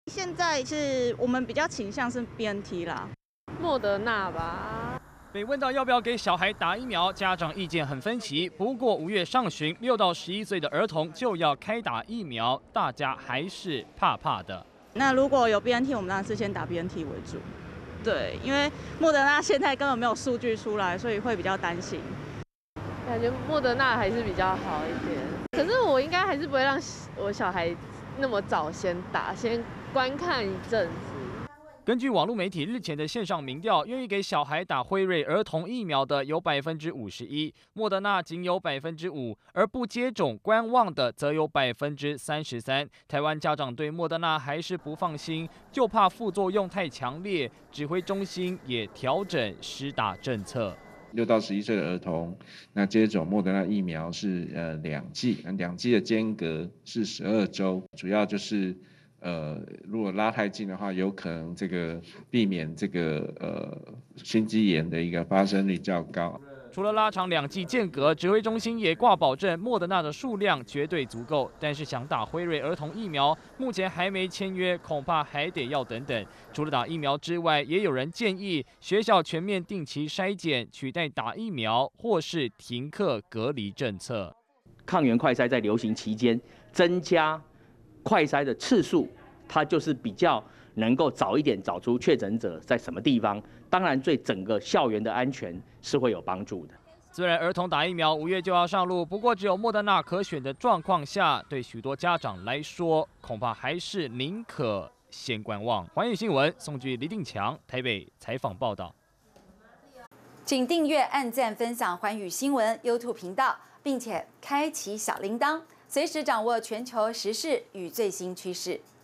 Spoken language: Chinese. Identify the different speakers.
Speaker 1: 现在是我们比较倾向是 BNT 啦，
Speaker 2: 莫德纳吧。
Speaker 3: 被问到要不要给小孩打疫苗，家长意见很分歧。不过5月上旬，6到11岁的儿童就要开打疫苗，大家还是怕怕的。
Speaker 1: 那如果有 BNT， 我们当然是先打 BNT 为主。对，因为莫德纳现在根本没有数据出来，所以会比较担心。
Speaker 2: 感觉莫德纳还是比较好一点，可是我应该还是不会让我小孩那么早先打，先观看一阵子。
Speaker 3: 根据网络媒体日前的线上民调，愿意给小孩打辉瑞儿童疫苗的有51%，莫德纳仅有5%，而不接种观望的则有33%。台湾家长对莫德纳还是不放心，就怕副作用太强烈。指挥中心也调整施打政策。
Speaker 4: 6到11岁的儿童，那接种莫德纳疫苗是2剂，那2剂的间隔是12周，主要就是如果拉太近的话，有可能这个避免这个心肌炎的一个发生率较高。
Speaker 3: 除了拉长2剂间隔，指挥中心也挂保证莫德纳的数量绝对足够。但是想打辉瑞儿童疫苗，目前还没签约，恐怕还得要等等。除了打疫苗之外，也有人建议学校全面定期筛检，取代打疫苗，或是停课隔离政策。
Speaker 5: 抗原快筛在流行期间增加快筛的次数，它就是比较能够早一点找出确诊者在什么地方，当然对整个校园的安全是会有帮助的。
Speaker 3: 虽然儿童打疫苗5月就要上路，不过只有莫德纳可选的状况下，对许多家长来说，恐怕还是宁可先观望。环宇新闻宋据李定强台北采访报道。
Speaker 6: 请订阅、按赞、分享环宇新闻 YouTube 频道，并且开启小铃铛，随时掌握全球时事与最新趋势。